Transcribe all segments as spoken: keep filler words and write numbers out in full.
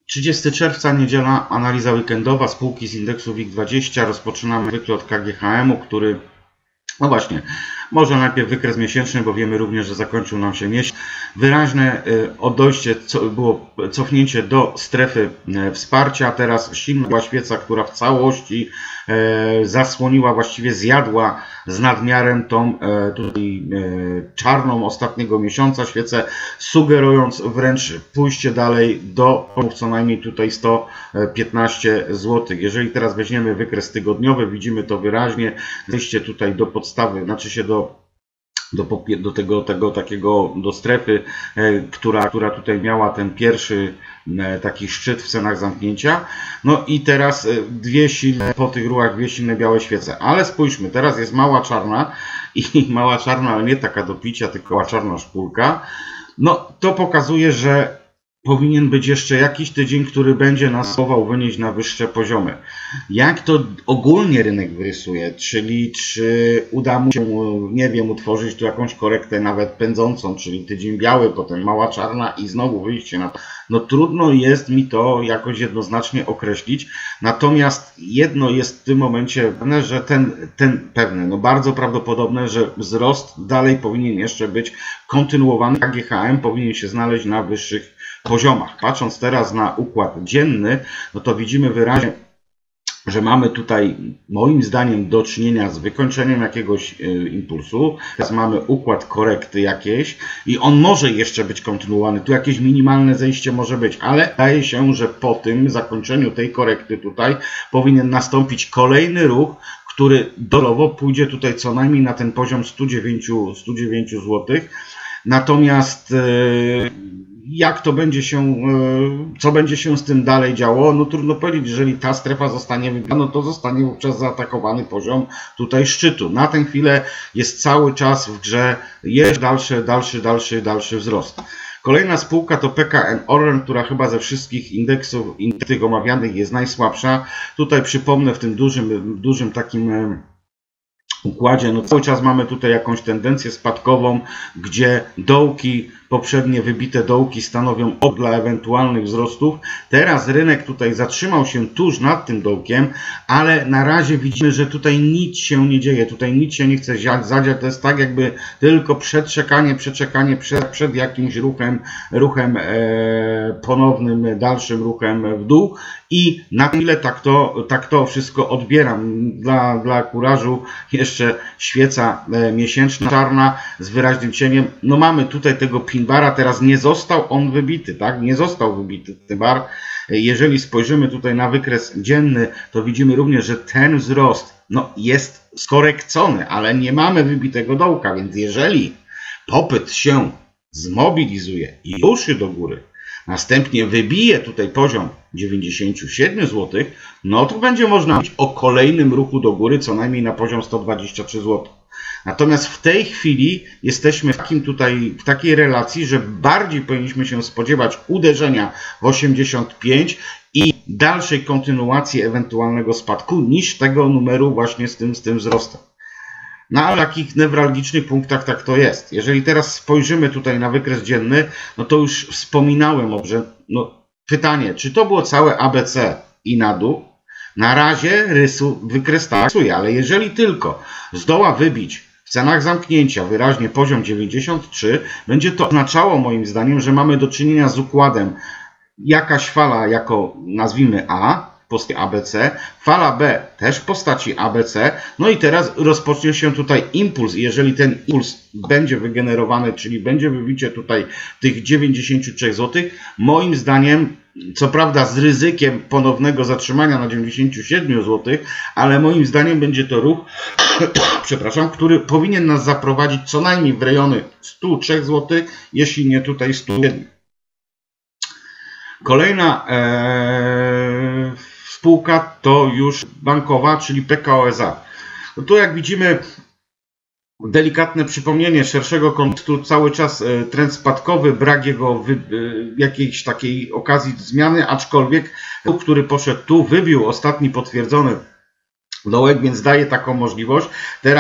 trzydziestego czerwca, niedziela, analiza weekendowa, spółki z indeksu WIG dwadzieścia. Rozpoczynamy zwykle od K G H M u, który, no właśnie, może najpierw wykres miesięczny, bo wiemy również, że zakończył nam się miesiąc. Wyraźne odejście, co było cofnięcie do strefy wsparcia. Teraz silna była świeca, która w całości zasłoniła, właściwie zjadła z nadmiarem tą tutaj czarną ostatniego miesiąca świecę, sugerując wręcz pójście dalej do co najmniej tutaj sto piętnaście złotych. Jeżeli teraz weźmiemy wykres tygodniowy, widzimy to wyraźnie, zejście tutaj do podstawy, znaczy się do Do, do tego, tego takiego, do strefy, e, która, która tutaj miała ten pierwszy e, taki szczyt w cenach zamknięcia. No i teraz e, dwie silne, po tych ruchach dwie silne białe świece. Ale spójrzmy, teraz jest mała czarna i mała czarna, ale nie taka do picia, tylko mała czarna szpulka. No to pokazuje, że powinien być jeszcze jakiś tydzień, który będzie nas próbował wynieść na wyższe poziomy. Jak to ogólnie rynek wyrysuje, czyli czy uda mu się, nie wiem, utworzyć tu jakąś korektę nawet pędzącą, czyli tydzień biały, potem mała czarna i znowu wyjście na to. No trudno jest mi to jakoś jednoznacznie określić, natomiast jedno jest w tym momencie pewne, że ten, ten pewne, no bardzo prawdopodobne, że wzrost dalej powinien jeszcze być kontynuowany. K G H M powinien się znaleźć na wyższych poziomach. Patrząc teraz na układ dzienny, no to widzimy wyraźnie, że mamy tutaj moim zdaniem do czynienia z wykończeniem jakiegoś y, impulsu. Teraz mamy układ korekty jakiejś i on może jeszcze być kontynuowany. Tu jakieś minimalne zejście może być, ale wydaje się, że po tym zakończeniu tej korekty tutaj powinien nastąpić kolejny ruch, który dolowo pójdzie tutaj co najmniej na ten poziom sto dziewięć złotych. Natomiast y, jak to będzie się, co będzie się z tym dalej działo, no trudno powiedzieć. Jeżeli ta strefa zostanie wybita, no to zostanie wówczas zaatakowany poziom tutaj szczytu. Na tę chwilę jest cały czas w grze, jest dalszy, dalszy, dalszy, dalszy wzrost. Kolejna spółka to P K N Orlen, która chyba ze wszystkich indeksów, tych omawianych jest najsłabsza. Tutaj przypomnę, w tym dużym, dużym takim układzie, no cały czas mamy tutaj jakąś tendencję spadkową, gdzie dołki, poprzednie wybite dołki stanowią od dla ewentualnych wzrostów. Teraz rynek tutaj zatrzymał się tuż nad tym dołkiem, ale na razie widzimy, że tutaj nic się nie dzieje, tutaj nic się nie chce zadziać. To jest tak jakby tylko przeczekanie, przeczekanie przed, przed jakimś ruchem, ruchem e, ponownym, dalszym ruchem w dół. I na chwilę tak to, tak to wszystko odbieram. Dla, dla kurażu jeszcze świeca e, miesięczna czarna z wyraźnym cieniem. No mamy tutaj tego pinbara, teraz nie został on wybity, tak? Nie został wybity ten bar. Jeżeli spojrzymy tutaj na wykres dzienny, to widzimy również, że ten wzrost no, jest skorekcony, ale nie mamy wybitego dołka, więc jeżeli popyt się zmobilizuje i ruszy do góry, następnie wybije tutaj poziom dziewięćdziesiąt siedem złotych, no to będzie można mówić o kolejnym ruchu do góry, co najmniej na poziom sto dwadzieścia trzy złote. Natomiast w tej chwili jesteśmy w, takim tutaj, w takiej relacji, że bardziej powinniśmy się spodziewać uderzenia w osiemdziesiąt pięć i dalszej kontynuacji ewentualnego spadku niż tego numeru właśnie z tym, z tym wzrostem. Na takich newralgicznych punktach tak to jest. Jeżeli teraz spojrzymy tutaj na wykres dzienny, no to już wspominałem o, że no, pytanie, czy to było całe A B C i na dół? Na razie rysu, wykres tak rysuje, ale jeżeli tylko zdoła wybić w cenach zamknięcia wyraźnie poziom dziewięćdziesiąt trzy, będzie to oznaczało moim zdaniem, że mamy do czynienia z układem jakaś fala jako nazwijmy A, w postaci A B C, fala B też w postaci A B C, no i teraz rozpocznie się tutaj impuls. Jeżeli ten impuls będzie wygenerowany, czyli będzie wybicie tutaj tych dziewięćdziesiąt trzy złotych, moim zdaniem, co prawda z ryzykiem ponownego zatrzymania na dziewięćdziesiąt siedem złotych, ale moim zdaniem będzie to ruch, przepraszam, który powinien nas zaprowadzić co najmniej w rejony sto trzy złotych, jeśli nie tutaj sto jeden. Kolejna ee, spółka to już bankowa, czyli P K O S A. No tu jak widzimy, delikatne przypomnienie szerszego kontekstu, cały czas trend spadkowy, brak jego wy, jakiejś takiej okazji zmiany, aczkolwiek który poszedł tu, wybił ostatni potwierdzony dołek, więc daje taką możliwość. Teraz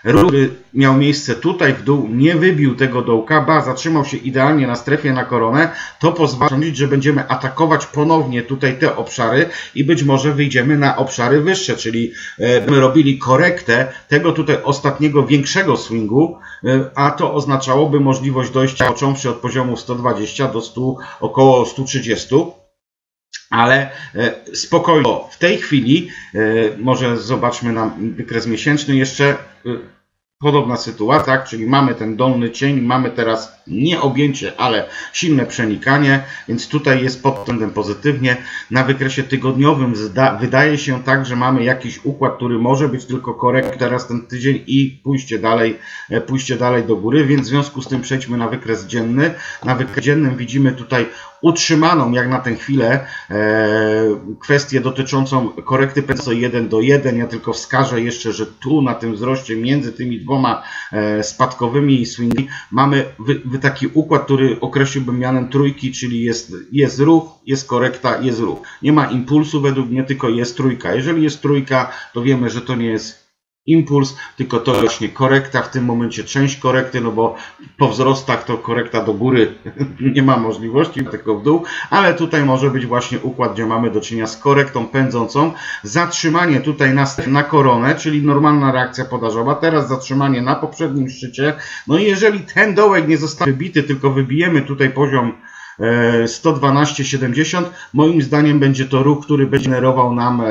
ruch, który miał miejsce tutaj w dół, nie wybił tego dołka, ba, zatrzymał się idealnie na strefie na koronę, to pozwala sądzić, że będziemy atakować ponownie tutaj te obszary i być może wyjdziemy na obszary wyższe, czyli my robili korektę tego tutaj ostatniego większego swingu, a to oznaczałoby możliwość dojścia, począwszy od poziomu sto dwadzieścia do stu, około stu trzydziestu. Ale spokojnie, w tej chwili, może zobaczmy na wykres miesięczny jeszcze, podobna sytuacja, tak? Czyli mamy ten dolny cień, mamy teraz nie objęcie, ale silne przenikanie, więc tutaj jest pod względem pozytywnie. Na wykresie tygodniowym wydaje się tak, że mamy jakiś układ, który może być tylko korekt teraz ten tydzień i pójście dalej, pójście dalej do góry, więc w związku z tym przejdźmy na wykres dzienny. Na wykresie dziennym widzimy tutaj utrzymaną jak na tę chwilę e, kwestię dotyczącą korekty P jeden do jeden. Ja tylko wskażę jeszcze, że tu na tym wzroście między tymi dwoma e, spadkowymi swingami mamy wy, wy taki układ, który określiłbym mianem trójki, czyli jest, jest ruch, jest korekta, jest ruch. Nie ma impulsu według mnie, tylko jest trójka. Jeżeli jest trójka, to wiemy, że to nie jest impuls, tylko to właśnie korekta, w tym momencie część korekty, no bo po wzrostach to korekta do góry nie ma możliwości, tylko w dół, ale tutaj może być właśnie układ, gdzie mamy do czynienia z korektą pędzącą, zatrzymanie tutaj na, na koronę, czyli normalna reakcja podażowa, teraz zatrzymanie na poprzednim szczycie, no i jeżeli ten dołek nie zostanie wybity, tylko wybijemy tutaj poziom sto dwanaście siedemdziesiąt, moim zdaniem będzie to ruch, który będzie generował nam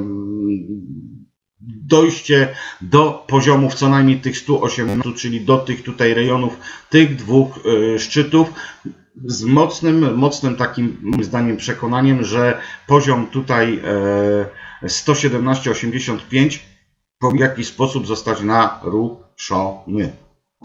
dojście do poziomów co najmniej tych stu osiemnastu, czyli do tych tutaj rejonów, tych dwóch y, szczytów, z mocnym, mocnym takim moim zdaniem przekonaniem, że poziom tutaj y, sto siedemnaście osiemdziesiąt pięć w jakiś sposób zostać naruszony.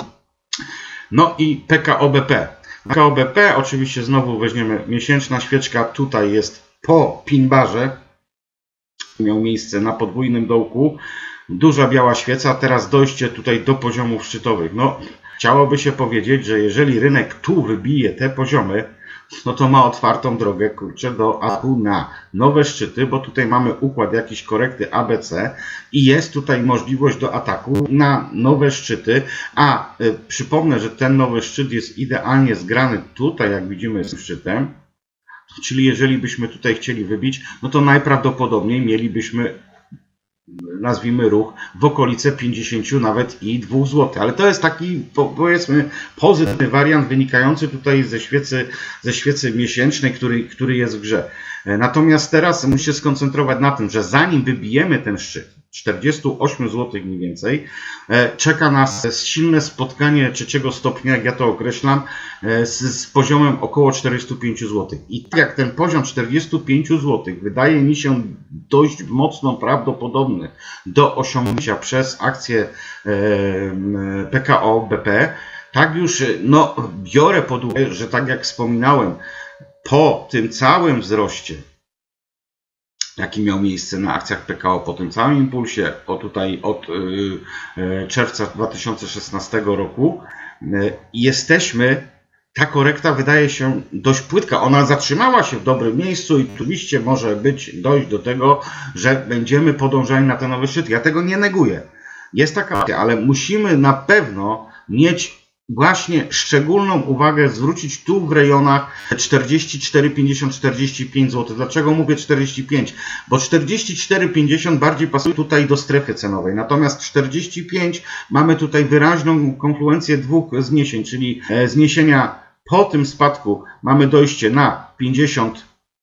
No i P K O B P. P K O B P oczywiście znowu weźmiemy miesięczna świeczka, tutaj jest po pin barze. Miał miejsce na podwójnym dołku, duża biała świeca, teraz dojście tutaj do poziomów szczytowych. No, chciałoby się powiedzieć, że jeżeli rynek tu wybije te poziomy, no to ma otwartą drogę, kurczę, do ataku na nowe szczyty, bo tutaj mamy układ jakiejś korekty A B C i jest tutaj możliwość do ataku na nowe szczyty, a y, przypomnę, że ten nowy szczyt jest idealnie zgrany tutaj, jak widzimy, z szczytem. Czyli jeżeli byśmy tutaj chcieli wybić, no to najprawdopodobniej mielibyśmy, nazwijmy ruch, w okolice pięćdziesięciu nawet i dwóch złotych. Ale to jest taki, powiedzmy, pozytywny wariant wynikający tutaj ze świecy, ze świecy miesięcznej, który, który jest w grze. Natomiast teraz muszę się skoncentrować na tym, że zanim wybijemy ten szczyt, czterdzieści osiem złotych mniej więcej, czeka nas silne spotkanie trzeciego stopnia, jak ja to określam, z, z poziomem około czterdziestu pięciu złotych. I tak jak ten poziom czterdziestu pięciu złotych wydaje mi się dość mocno prawdopodobny do osiągnięcia przez akcję P K O B P, tak już no, biorę pod uwagę, że tak jak wspominałem, po tym całym wzroście, jaki miał miejsce na akcjach P K O, po tym całym impulsie, o tutaj od y, czerwca dwa tysiące szesnastego roku, y, jesteśmy, ta korekta wydaje się dość płytka. Ona zatrzymała się w dobrym miejscu i oczywiście może być dojść do tego, że będziemy podążali na ten nowy szczyt. Ja tego nie neguję. Jest taka opcja, ale musimy na pewno mieć właśnie szczególną uwagę zwrócić tu w rejonach czterdzieści cztery pięćdziesiąt do czterdziestu pięciu złotych. Dlaczego mówię czterdzieści pięć? Bo czterdzieści cztery pięćdziesiąt bardziej pasuje tutaj do strefy cenowej. Natomiast czterdzieści pięć mamy tutaj wyraźną konfluencję dwóch zniesień, czyli zniesienia po tym spadku mamy dojście na pięćdziesiąt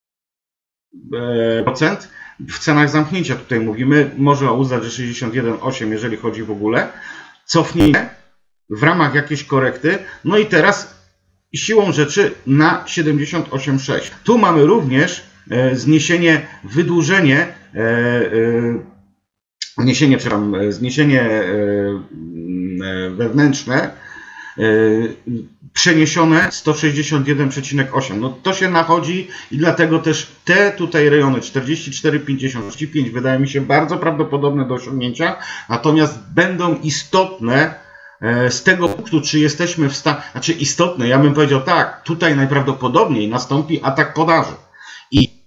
procent. W cenach zamknięcia tutaj mówimy, można uznać, że sześćdziesiąt jeden przecinek osiem, jeżeli chodzi w ogóle. Cofnięcie w ramach jakiejś korekty, no i teraz siłą rzeczy na siedemdziesiąt osiem przecinek sześć. Tu mamy również e, zniesienie, wydłużenie, e, e, zniesienie, przepraszam, zniesienie e, e, wewnętrzne, e, przeniesione sto sześćdziesiąt jeden przecinek osiem. No to się nachodzi i dlatego też te tutaj rejony czterdzieści cztery pięćdziesiąt trzydzieści pięć wydaje mi się bardzo prawdopodobne do osiągnięcia, natomiast będą istotne z tego punktu, czy jesteśmy w stanie, znaczy istotne, ja bym powiedział tak, tutaj najprawdopodobniej nastąpi atak podaży. I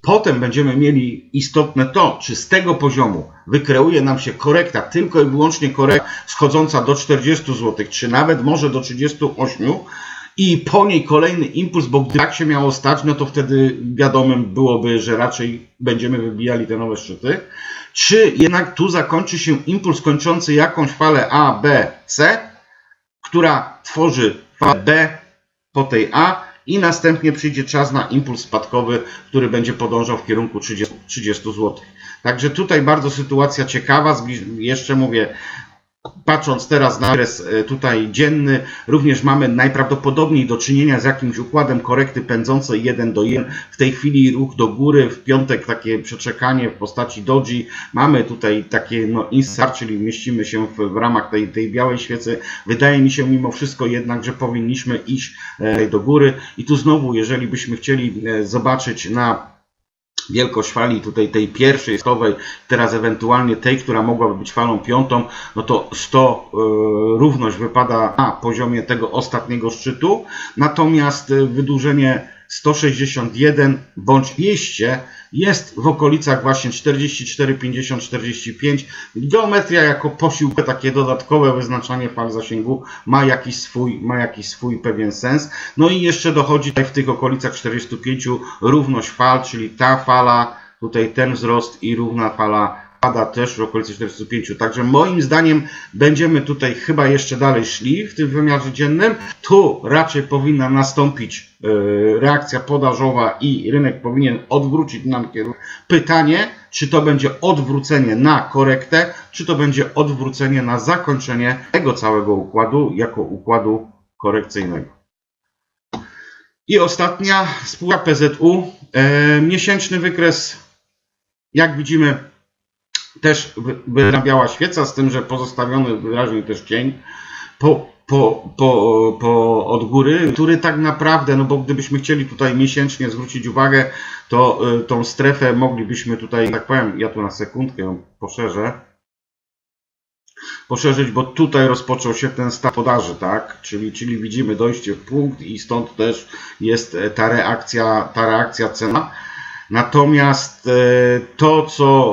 Potem będziemy mieli istotne to, czy z tego poziomu wykreuje nam się korekta, tylko i wyłącznie korekta schodząca do czterdziestu złotych, czy nawet może do trzydziestu ośmiu i po niej kolejny impuls, bo gdy tak się miało stać, no to wtedy wiadomym byłoby, że raczej będziemy wybijali te nowe szczyty. Czy jednak tu zakończy się impuls kończący jakąś falę A, B, C, która tworzy falę B po tej A, i następnie przyjdzie czas na impuls spadkowy, który będzie podążał w kierunku trzydziestu złotych. Także tutaj bardzo sytuacja ciekawa. Jeszcze mówię, patrząc teraz na okres tutaj dzienny, również mamy najprawdopodobniej do czynienia z jakimś układem korekty pędzącej jeden do jeden. W tej chwili ruch do góry, w piątek takie przeczekanie w postaci doji. Mamy tutaj takie no, instar, czyli mieścimy się w, w ramach tej, tej białej świecy. Wydaje mi się mimo wszystko jednak, że powinniśmy iść e, do góry. I tu znowu, jeżeli byśmy chcieli e, zobaczyć na wielkość fali tutaj tej pierwszej stowej, teraz ewentualnie tej, która mogłaby być falą piątą, no to sto y, równość wypada na poziomie tego ostatniego szczytu, natomiast y, wydłużenie sto sześćdziesiąt jeden bądź dwieście jest w okolicach właśnie czterdzieści cztery, pięćdziesiąt, czterdzieści pięć. Geometria jako posiłek, takie dodatkowe wyznaczanie fal zasięgu ma jakiś swój, ma jakiś swój pewien sens. No i jeszcze dochodzi tutaj w tych okolicach czterdziestu pięciu równość fal, czyli ta fala, tutaj ten wzrost i równa fala pada też w okolicy czterdziestu pięciu. Także moim zdaniem będziemy tutaj chyba jeszcze dalej szli w tym wymiarze dziennym. Tu raczej powinna nastąpić yy, reakcja podażowa i rynek powinien odwrócić nam kierunek. Pytanie, czy to będzie odwrócenie na korektę, czy to będzie odwrócenie na zakończenie tego całego układu jako układu korekcyjnego. I ostatnia spółka P Z U. Yy, miesięczny wykres, jak widzimy, też biała świeca, z tym, że pozostawiony wyraźnie też cień po, po, po, po od góry, który tak naprawdę, no bo gdybyśmy chcieli tutaj miesięcznie zwrócić uwagę, to y, tą strefę moglibyśmy tutaj, tak powiem, ja tu na sekundkę ją poszerzę, poszerzyć, bo tutaj rozpoczął się ten stan podaży, tak? Czyli, czyli widzimy dojście w punkt i stąd też jest ta reakcja, ta reakcja cena. Natomiast to, co,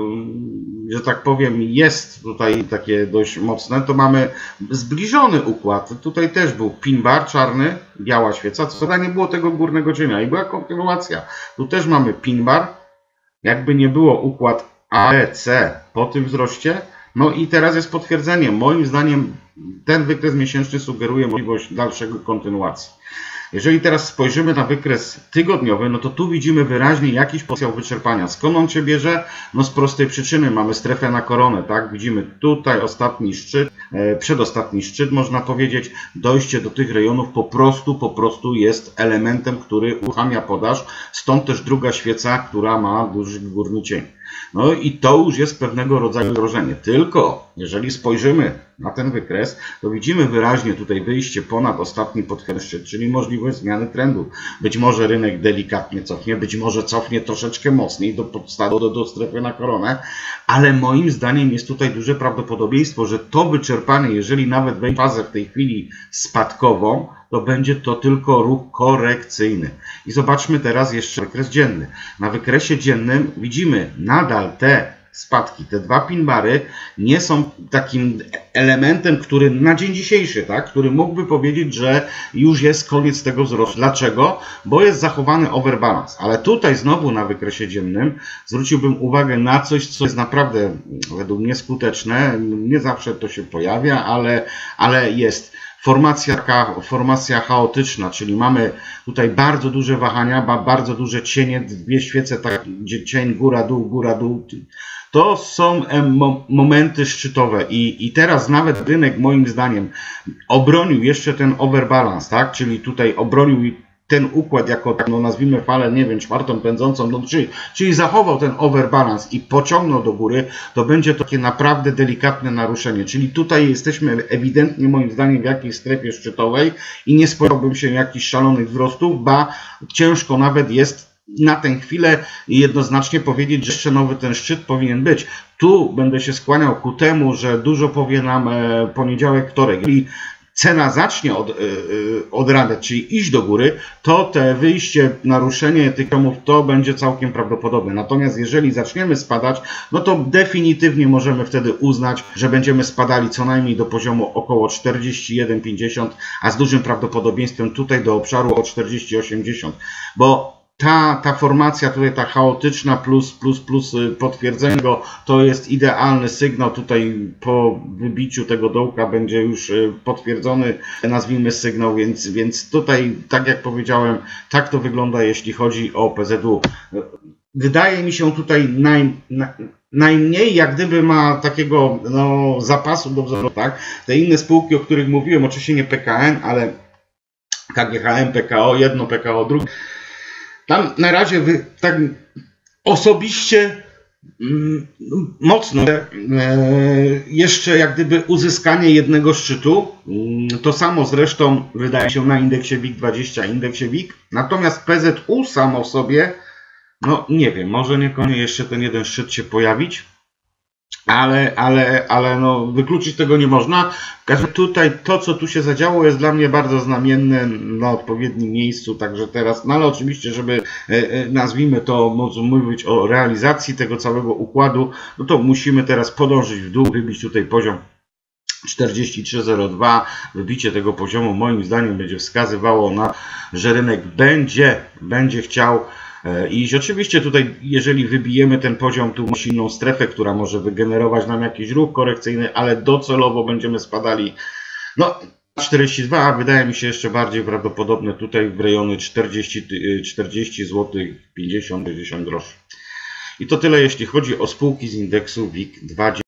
że tak powiem, jest tutaj takie dość mocne, to mamy zbliżony układ. Tutaj też był pin bar czarny, biała świeca, co nie było tego górnego cienia i była kontynuacja. Tu też mamy pin bar, jakby nie było układ A B C po tym wzroście. No i teraz jest potwierdzenie. Moim zdaniem ten wykres miesięczny sugeruje możliwość dalszego kontynuacji. Jeżeli teraz spojrzymy na wykres tygodniowy, no to tu widzimy wyraźnie jakiś potencjał wyczerpania. Skąd on się bierze? No z prostej przyczyny. Mamy strefę na koronę, tak? Widzimy tutaj ostatni szczyt, e, przedostatni szczyt, można powiedzieć. Dojście do tych rejonów po prostu, po prostu jest elementem, który uruchamia podaż. Stąd też druga świeca, która ma duży górny cień. No i to już jest pewnego rodzaju zagrożenie. Tylko jeżeli spojrzymy na ten wykres, to widzimy wyraźnie tutaj wyjście ponad ostatni potwierdzony szczyt, czyli możliwość zmiany trendu. Być może rynek delikatnie cofnie, być może cofnie troszeczkę mocniej do podstawy, do, do strefy na koronę, ale moim zdaniem jest tutaj duże prawdopodobieństwo, że to wyczerpanie, jeżeli nawet wejdzie w fazę w tej chwili spadkową, to będzie to tylko ruch korekcyjny. I zobaczmy teraz jeszcze wykres dzienny. Na wykresie dziennym widzimy nadal te spadki, te dwa pinbary nie są takim elementem, który na dzień dzisiejszy, tak, który mógłby powiedzieć, że już jest koniec tego wzrostu. Dlaczego? Bo jest zachowany overbalance. Ale tutaj znowu na wykresie dziennym zwróciłbym uwagę na coś, co jest naprawdę według mnie skuteczne. Nie zawsze to się pojawia, ale, ale jest. Formacja taka, formacja chaotyczna, czyli mamy tutaj bardzo duże wahania, bardzo duże cienie, dwie świece, tak, gdzie cień góra-dół, góra-dół. To są momenty szczytowe i, i teraz nawet rynek moim zdaniem obronił jeszcze ten overbalance, tak? Czyli tutaj obronił ten układ jako, no nazwijmy falę, nie wiem, czwartą pędzącą, no, czyli, czyli zachował ten overbalance i pociągnął do góry, to będzie takie naprawdę delikatne naruszenie. Czyli tutaj jesteśmy ewidentnie moim zdaniem w jakiejś strefie szczytowej i nie spodziewałbym się jakichś szalonych wzrostów, ba ciężko nawet jest na tę chwilę jednoznacznie powiedzieć, że jeszcze nowy ten szczyt powinien być. Tu będę się skłaniał ku temu, że dużo powie nam poniedziałek, wtorek. Jeżeli cena zacznie od, odrabiać, czyli iść do góry, to te wyjście, naruszenie tych poziomów to będzie całkiem prawdopodobne. Natomiast jeżeli zaczniemy spadać, no to definitywnie możemy wtedy uznać, że będziemy spadali co najmniej do poziomu około czterdzieści jeden pięćdziesiąt, a z dużym prawdopodobieństwem tutaj do obszaru o czterdzieści osiemdziesiąt, bo Ta, ta formacja tutaj, ta chaotyczna plus, plus, plus potwierdzenie go, to jest idealny sygnał. Tutaj po wybiciu tego dołka będzie już potwierdzony, nazwijmy sygnał, więc, więc tutaj, tak jak powiedziałem, tak to wygląda, jeśli chodzi o P Z U. Wydaje mi się tutaj naj, na, najmniej jak gdyby ma takiego no, zapasu do wzrostu, tak? Te inne spółki, o których mówiłem, oczywiście nie P K N, ale K G H M, P K O, jedno P K O, drugie. Tam na razie wy, tak osobiście mm, mocno e, jeszcze jak gdyby uzyskanie jednego szczytu. Mm, to samo zresztą wydaje się na indeksie WIG dwadzieścia, indeksie WIG. Natomiast P Z U samo w sobie, no nie wiem, może niekoniecznie jeszcze ten jeden szczyt się pojawić. Ale, ale, ale no, wykluczyć tego nie można. Tutaj to, co tu się zadziało, jest dla mnie bardzo znamienne na odpowiednim miejscu, także teraz, no ale oczywiście, żeby nazwijmy to, mówić o realizacji tego całego układu, no to musimy teraz podążyć w dół, wybić tutaj poziom czterdzieści trzy zero dwa. Wybicie tego poziomu moim zdaniem będzie wskazywało na, że rynek będzie, będzie chciał iść. Oczywiście tutaj, jeżeli wybijemy ten poziom, tu ma silną strefę, która może wygenerować nam jakiś ruch korekcyjny, ale docelowo będziemy spadali no czterdzieści dwa, a wydaje mi się jeszcze bardziej prawdopodobne tutaj w rejony czterdzieści, czterdzieści złotych pięćdziesiąt sześćdziesiąt groszy. I to tyle, jeśli chodzi o spółki z indeksu WIG dwadzieścia.